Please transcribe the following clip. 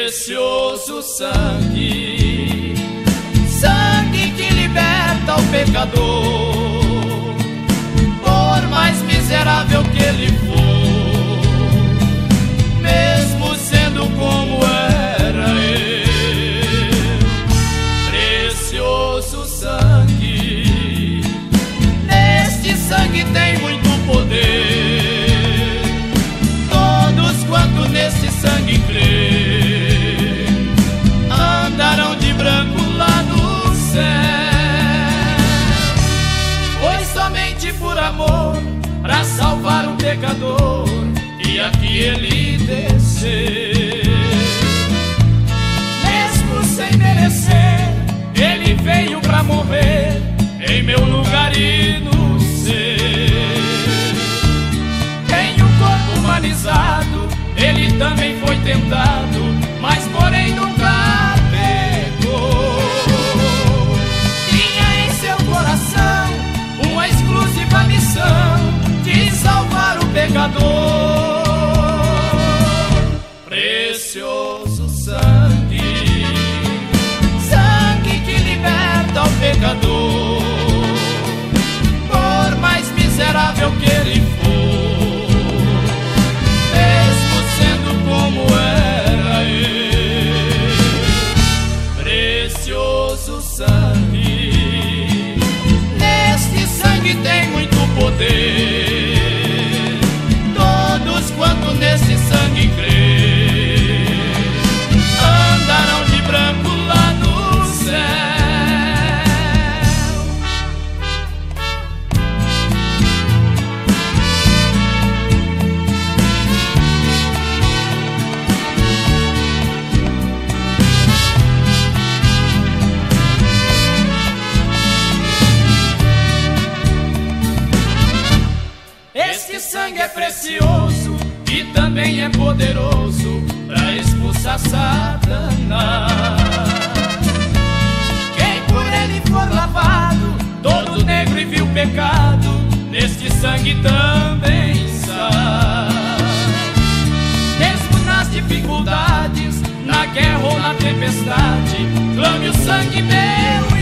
Precioso sangue, sangue que liberta o pecador, por mais miserável que ele for, mesmo sendo como era eu. Precioso sangue, neste sangue tem muito poder, todos quanto neste sangue crê andarão de branco lá no céu. Foi somente por amor para salvar um pecador e aqui ele desceu. Mesmo sem merecer, ele veio para morrer em meu lugar e no seu. Em um corpo humanizado, ele também foi tentado, mas porém nunca a missão de salvar o pecador. Precioso sangue, sangue que liberta o pecador, por mais miserável que ele for, mesmo sendo como era eu. Precioso sangue, neste sangue tem muito poder, todos quanto nesse sangue crê andarão de branco lá no céu. Este sangue é precioso e também é poderoso para expulsar Satanás. Quem por ele for lavado, todo negro e vil pecado, neste sangue também sai. Mesmo nas dificuldades, na guerra ou na tempestade, clame o sangue meu